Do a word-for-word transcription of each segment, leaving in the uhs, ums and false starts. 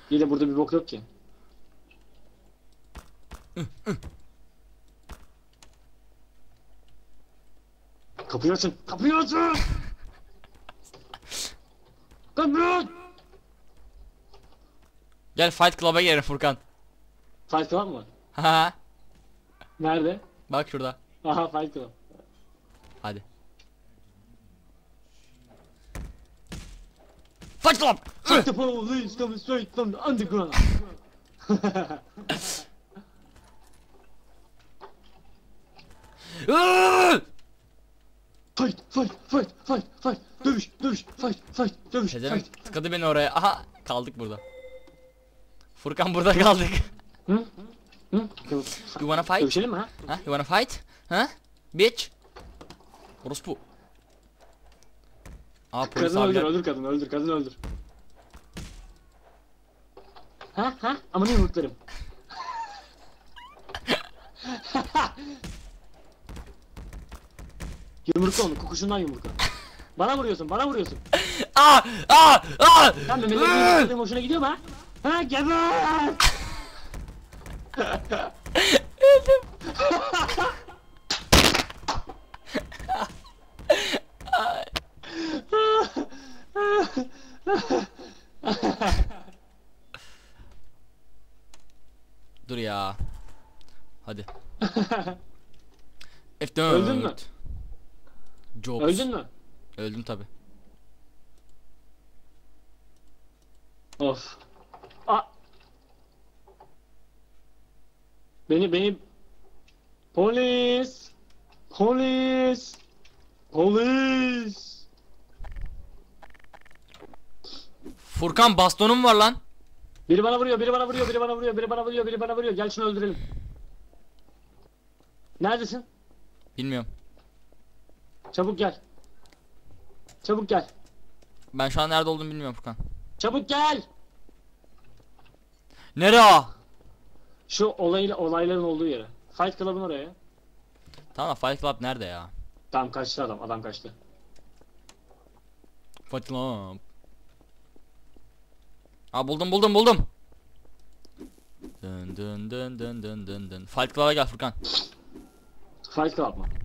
İyi de burada bir bok yok ki. Kapıyı açın. Kapıyı açın. Kapıyı aç. Gel Fight Club'a girelim Furkan. Fight Club mı? Ha. Nerede? Bak şurada. Aha Fight Club. Hadi. Fight Club. Fight the police coming straight from the underground. Fight, fight, fight, fight, fight. Dövüş, dövüş, fight, fight, dövüş, Pezevenk fight. tıkadı beni oraya. Aha kaldık burada. Furkan burada kaldık. Hı? Hı? You wanna fight? Dövüşelim mi ha? Ha? You wanna fight? Ha? Bitch. Orospu. Aa polis Kadını öldür, abiler. öldür kadını, öldür, kadını öldür. Ha ha? Aman yumruklarım. Yumrukla onu, kokuşundan yumrukla. Bana vuruyorsun, bana vuruyorsun. Aa! Aa! Aa! Sen memelerini yumrukladığım hoşuna gidiyor mu ha? Ha geber! Dur ya. Hadi. F dört. Öldün mü? Jobs. Öldün mü? Öldüm tabi. Of. A beni beni polis polis polis. Furkan bastonum var lan. Biri bana vuruyor, biri bana vuruyor, biri bana vuruyor, biri bana vuruyor, biri bana vuruyor. Gel şunu öldürelim. Neredesin? Bilmiyorum. Çabuk gel. Çabuk gel. Ben şu an nerede olduğumu bilmiyorum Furkan. Çabuk gel. Nereye? Şu olayla olayların olduğu yere. Fight Club'ın oraya. Tamam Fight Club nerede ya? Tamam kaçtı adam, adam kaçtı. Fight Club. Aa buldum buldum buldum. Dın dın dın dın dın dın dın. Fight Club'a gel Furkan. Fight Club mı?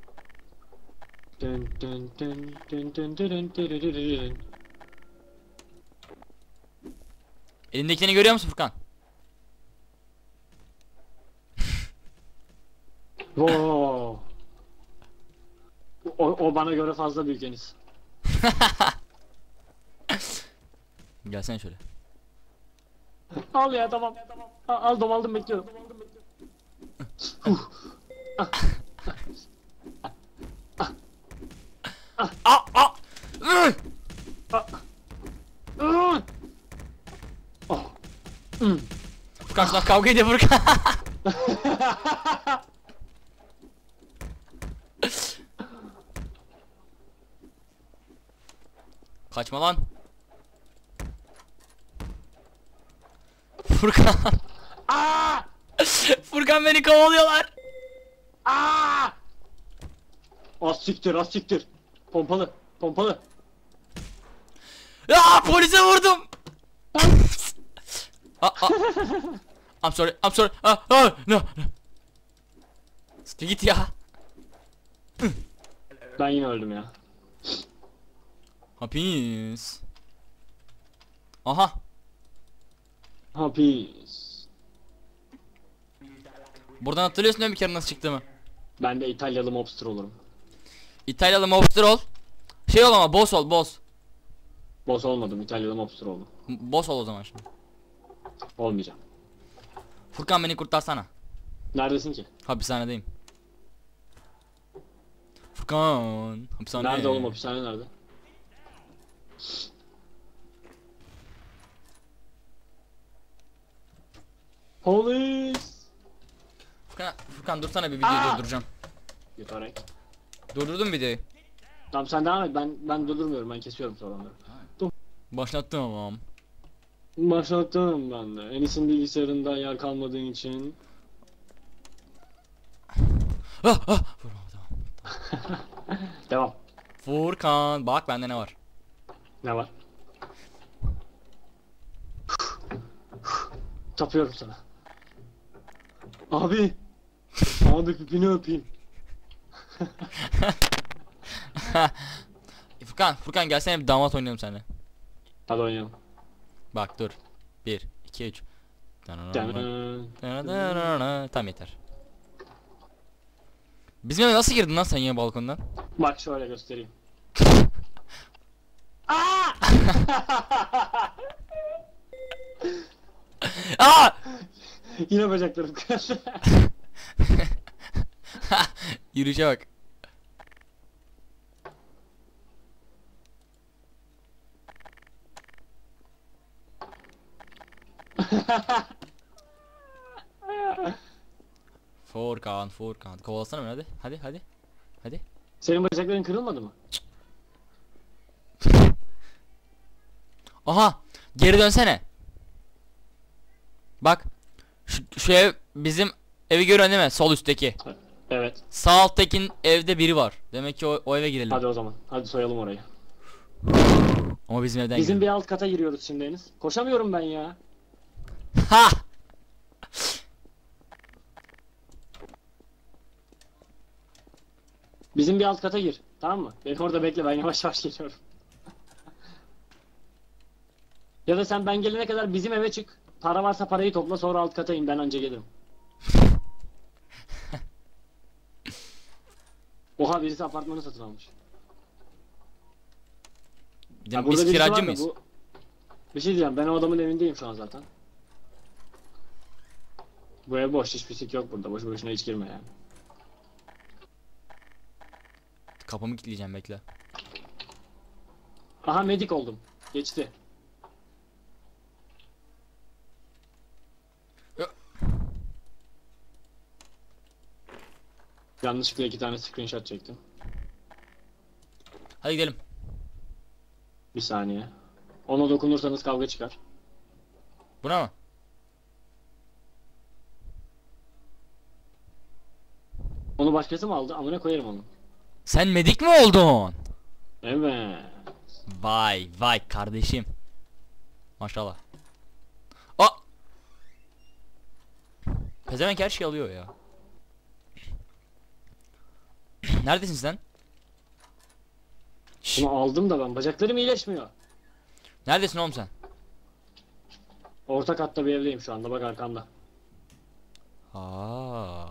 Dın dın dın dın dın dın dın dın dın. Elindekini görüyor musun Furkan? Wow. O, o bana göre fazla büyük Enis. Gelsene şöyle. Al ya tamam. Al, aldım aldım bekliyorum. Huh. Aa aa. Üh! Ah. Ah. Oh. Hmm. Furkan şuna kavga ediyor Furkan. Kaçma lan. Furkan. Aa! Furkan beni kovalıyorlar. Aa! Az siktir, az siktir. Pompalı, pompalı. Ya polise vurdum. Aa, aa. I'm sorry, I'm sorry. Ah, ah, no, no. Siktir git ya. Ben yine öldüm ya. Hapis. Aha. Hapis. Buradan hatırlıyorsun değil mi bir kere nasıl çıktığımı? Ben de İtalyalı mobster olurum. İtalyalı mobster ol. Şey ol ama boss ol, boss. Boss olmadım, İtalyalı mobster oldum. M- Boss ol o zaman şimdi. Olmayacağım. Furkan beni kurtarsana. Neredesin ki? Hapishanedeyim. Furkan. Hapishane. Nerede oğlum, hapishane nerede? Polis. Furkan, Furkan dursana bir videoyu Aa! durduracağım. Yutarek. Durdurdum videoyu. Tamam sen devam et, ben ben durdurmuyorum, ben kesiyorum sonra onları. Başlattım ama. Başlattım ben de. Enis'in bilgisayarında yer kalmadığı için. Ah ah. Furkan, tamam. Devam. Furkan bak bende ne var. Ne var? Tapıyorum sana. Abi. Abi pipini öpeyim. Furkan, Furkan gelsene bir damat oynayalım seninle. Hadi oynayalım. Bak dur. bir, iki, üç. Canım. Tam yeter. Bizim eve nasıl girdin lan sen yine balkondan? Bak şöyle göstereyim. Aa! Aa! Yine bacaklarım kırıldı. Yürüyüşe bak. Furkan, Furkan. Kovalasana beni hadi. Hadi, hadi. Hadi. Senin bacakların kırılmadı mı? Aha! Geri dönsene. Bak. Şu, şu ev bizim evi görüyorsun değil mi? Sol üstteki. Evet. Sağ alttaki evde biri var. Demek ki o, o eve girelim. Hadi o zaman. Hadi soyalım orayı. Ama bizim evden Bizim girelim. bir alt kata giriyoruz şimdi Enis. Koşamıyorum ben ya. Ha! Bizim bir alt kata gir. Tamam mı? Beni orada bekle, ben yavaş yavaş geliyorum. Ya da sen ben gelene kadar bizim eve çık. Para varsa parayı topla, sonra alt kata in, ben anca gelirim. Oha, birisi apartmanı satın almış. Bizim Ha, burada biz birisi var kiracı da mıyız? bu- Bir şey diyeceğim, ben o adamın evindeyim şu an zaten. Bu ev boş, hiç pislik yok burada. Boşu boşuna hiç girme yani. Kapımı kilitleyeceğim bekle. Aha, medik oldum. Geçti. Ya. Yanlışlıkla iki tane screenshot çektim. Hadi gidelim. Bir saniye. Ona dokunursanız kavga çıkar. Buna mı? Onu başkası mı aldı? Amına koyarım onu. Sen medik mi oldun? Evet. Vay vay kardeşim. Maşallah. Aa! Pezevenk her şeyi alıyor ya. Neredesin sen? Şşş, Bunu aldım da ben. Bacaklarım iyileşmiyor. neredesin oğlum sen? Orta katta bir evdeyim şu anda. Bak arkamda. Aa.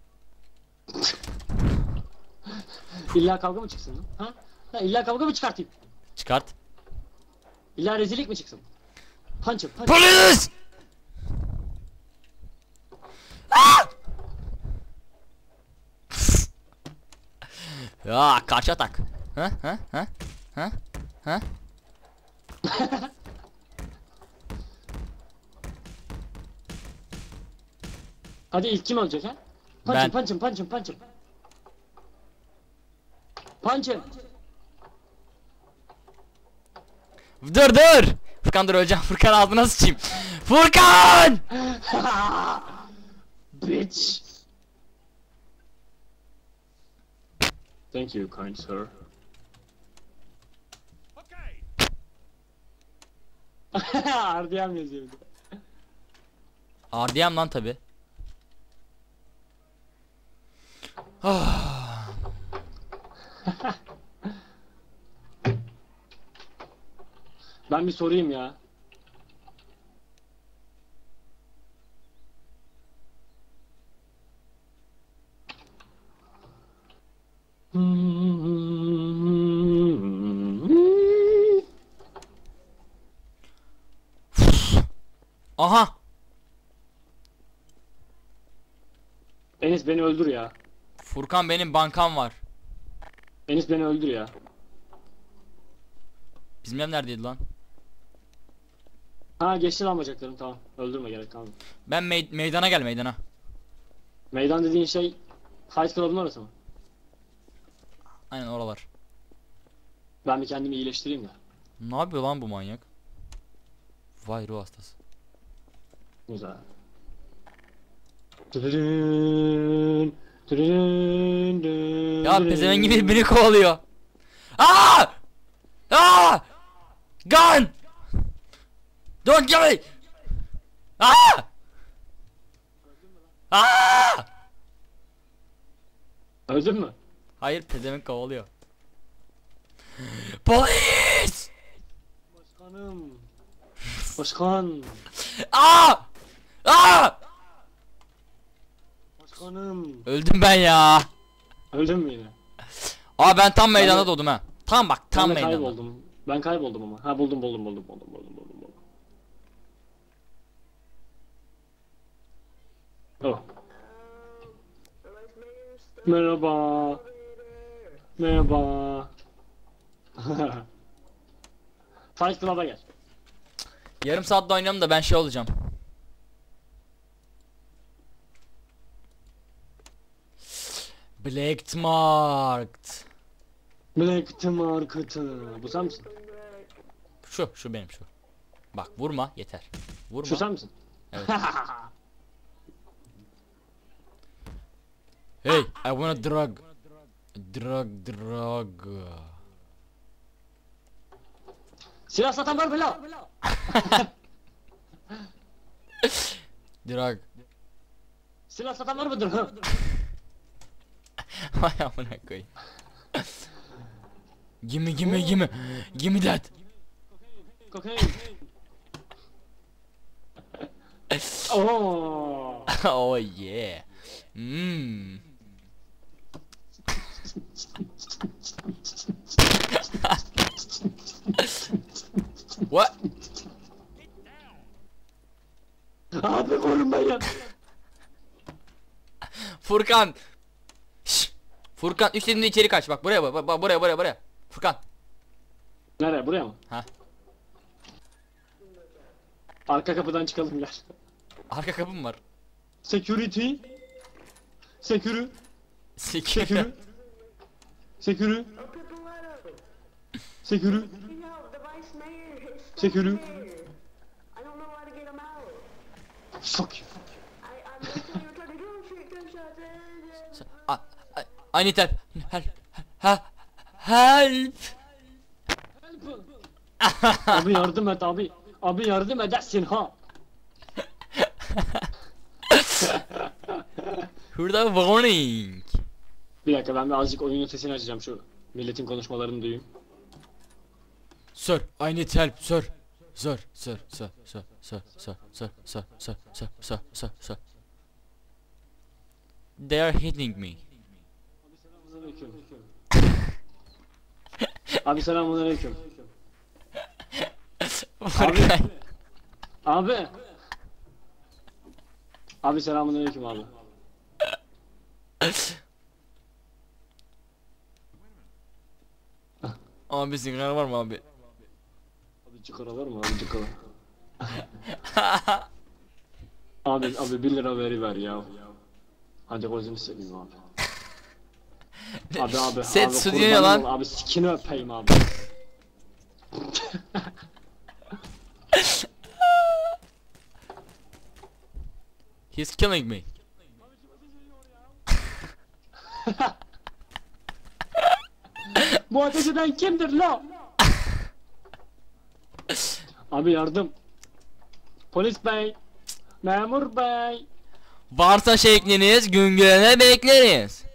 İlla kavga mı çıksın lan? Ha? Ha, illa kavga mı çıkartayım? Çıkart. İlla rezillik mi çıksın? Punch'ım, punch'ım. Polis! Aa! Ya karşı atak. Ha ha ha ha ha. Hadi ilk kim ölecek ha? Ben. Punch'ım, punch'ım, punch'ım, punch'ım. Punch'ım. Dur dur. Furkan dur öleceğim. Furkan ağzına sıçayım. Furkan! Bitch. Thank you, kind sir. R D M yazıyor bir de. R D M lan tabi. Ah. Ben bir sorayım ya. Aha. Enis beni öldür ya. Furkan benim bankam var. Enis beni öldür ya. Bizim ev neredeydi lan? Ha, geçti lan bacaklarım, tamam. Öldürme, gerek kalmadı. Ben mey meydana gel meydana. Meydan dediğin şey Fight Club'ın orası mı? Aynen oralar. Ben bir kendimi iyileştireyim de. Ne yapıyor lan bu manyak? Vay ruh hastası. Güzel. Tırırın, tırırın, dın, Ya dın. pezevenk gibi beni kovalıyor. Aa! Aa! Gun! Don't kill me! Aa! Aa! Öldün mü? Hayır, pezevenk kovalıyor. Polis! Başkanım. Başkan. Aa! Aa! Başkanım. Öldüm ben ya. Öldün mü yine? Aa, ben tam Ben meydanda de- doğdum ha. Tam bak, tam Ben de meydanda. kayboldum. Ben kayboldum ama. Ha buldum buldum buldum buldum buldum buldum buldum. Oh. Merhaba. Merhaba. Fight Club'a gel. Yarım saatte oynayalım da ben şey olacağım. Black Marked. Black Market'ı. Bu sen misin? Şu, şu benim şu. Bak, vurma yeter. Vurma. Şu sen misin? Evet. Hey, I want a drug. Drug, drug. Silah satan var mı la? Drug. Silah satan var mıdır? Vay amına koyayım. Gimme, gimme, gimme. Gimme that. Kokain. Oh. Oh yeah. Hmm. What? Abi vurmayın. Furkan. Şş. Furkan, üç dediğimde içeri kaç. Bak buraya, bak, bak buraya, buraya, buraya. Furkan. Nereye? Buraya mı? Ha. Arka kapıdan çıkalım gel. Arka kapım var. Security. Security. Secure. Security. Security. Security. You know, the vice mayor is stuck Security. there. I don't know how to get him out. Fuck you. I, I'm basically you're trying to do shit gunshots. I, I, I need help. Help. Help. Help. Abi yardım et abi. Abi yardım edersin ha. Şurada warning. Bir dakika ben bir azıcık oyunun sesini açacağım şu milletin konuşmalarını duyayım. Sir, I need help, sir. Sir, sir, sir, sir, sir, sir, sir, sir, sir, sir, sir, sir, sir. They are hitting me. Abi selamünaleyküm. Furkan. Abi. Abi selamünaleyküm abi. Abi sigara var mı abi? Abi çıkara var mı abi çıkara? Abi abi bir lira veri ver ya. Hadi gözünü seveyim abi. Abi abi Set abi stüdyo kurbanım lan. ol, abi sikini öpeyim abi. He's killing me. Bu ateş eden kimdir la? Abi yardım. Polis bey. Memur bey. Varsa şekliniz güngörene bekleriz.